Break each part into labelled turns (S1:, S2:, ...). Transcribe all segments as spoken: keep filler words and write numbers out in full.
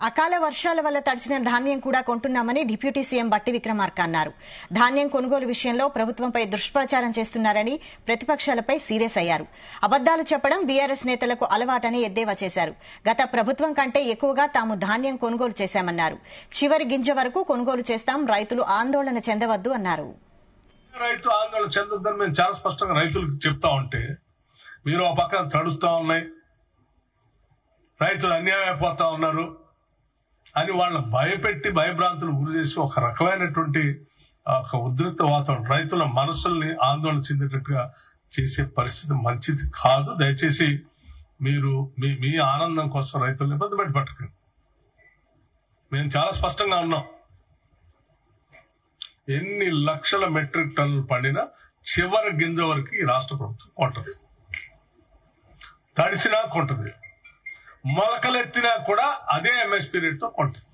S1: అకాల వర్షాల వల్ల తడిసిన ధాన్యం కూడా కొంటున్నామని డిప్యూటీ సీఎం బట్టి విక్రమార్క అన్నారు. ధాన్యం కొనుగోలు విషయంలో ప్రభుత్వంపై దుష్ప్రచారం చేస్తున్నారని ప్రతిపక్షాలపై సీరియస్ అయ్యారు. అబద్దాలు చెప్పడం బీఆర్ఎస్ నేతలకు అలవాటని ఎద్దేవా చేశారు. గత ప్రభుత్వం కంటే ఎక్కువగా తాము ధాన్యం కొనుగోలు చేశామన్నారు. చివరి గింజ వరకు కొనుగోలు చేస్తాం, రైతులు ఆందోళన చెందవద్దు అన్నారు.
S2: రైతు ఆందోళన చెందొద్దని మేము చాలా స్పష్టంగా రైతులకు చెప్తా ఉంటే మీరు ఆ పక్కన తడుస్తా ఉన్నాయి, రైతులు అన్యాయం అయిపోతా ఉన్నారు అని వాళ్ళని భయపెట్టి భయభ్రాంతులు గురి చేసి ఒక రకమైనటువంటి ఒక ఉద్రిక్త వాతావరణం రైతుల మనసుల్ని ఆందోళన చెందేటట్టుగా చేసే పరిస్థితి మంచిది కాదు. దయచేసి మీరు మీ మీ ఆనందం కోసం రైతులను ఇబ్బంది పెట్టి పట్టకండి. మేము చాలా స్పష్టంగా ఉన్నాం. ఎన్ని లక్షల మెట్రిక్ టన్నులు పండినా చివరి గింజ వరకు ఈ రాష్ట్ర ప్రభుత్వం కొంటది, తడిసినా కొంటది, మొలకలెత్తినా కూడా అదే ఎంఎస్పీ రేట్తో కొంటుంది.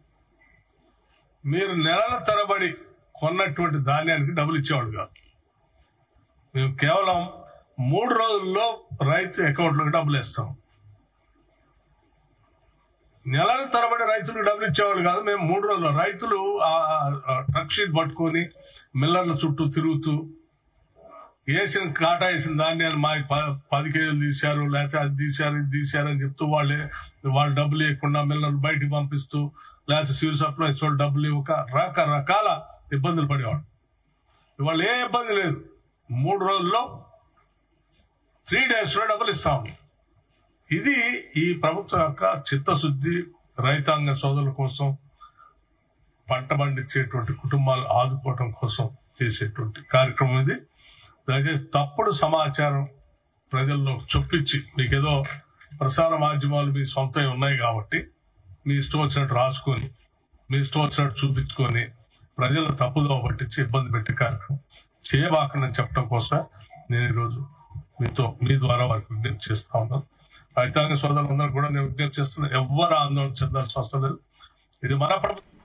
S2: మీరు నెలల తరబడి కొన్నటువంటి ధాన్యానికి డబ్బులు ఇచ్చేవాడు కాదు. మేము కేవలం మూడు రోజుల్లో రైతు అకౌంట్లోకి డబ్బులు ఇస్తాం. నెలల తరబడి రైతులకు డబ్బులు ఇచ్చేవాళ్ళు కాదు. మేము మూడు రోజులు రైతులు ట్రక్ షీట్ పట్టుకొని మిల్లర్ల చుట్టూ తిరుగుతూ వేసిన కాటా వేసిన ధాన్యాలు మా పది కేజీలు తీశారు, లేకపోతే అది తీశారు ఇది తీశారు అని చెప్తూ వాళ్ళే వాళ్ళు డబ్బులు ఇవ్వకుండా మిల్లర్లు బయటికి పంపిస్తూ, లేకపోతే సివిల్ సప్లైస్ వాళ్ళు డబ్బులు ఇవ్వక రకరకాల ఇబ్బందులు పడేవాళ్ళు. ఇవాళ ఏ ఇబ్బంది లేదు. మూడు రోజుల్లో త్రీ డేస్ లో డబ్బులు ఇస్తాము. ఇది ఈ ప్రభుత్వం యొక్క చిత్తశుద్ధి, రైతాంగ సోదరుల కోసం, పంట పండించేటువంటి కుటుంబాలు ఆదుకోవటం కోసం చేసేటువంటి కార్యక్రమం ఇది. దయచేసి తప్పుడు సమాచారం ప్రజల్లో చొప్పించి మీకేదో ప్రసార మాధ్యమాలు మీ సొంతం ఉన్నాయి కాబట్టి మీ ఇష్టం వచ్చినట్టు రాసుకొని మీ ఇష్టం వచ్చినట్టు చూపించుకొని ప్రజల తప్పుదో పట్టించి ఇబ్బంది పెట్టే కార్యక్రమం చేయబాకండి చెప్పడం కోసం నేను ఈరోజు మీతో మీ ద్వారా వారికి విజ్ఞప్తి చేస్తా ఉన్నాను. రైతాంగ సోదరులందరూ కూడా నేను విజ్ఞప్తి చేస్తున్నా, ఎవ్వరు ఆందోళన చెందాల్సిన అవసరం లేదు. ఇది మన ప్రభుత్వం.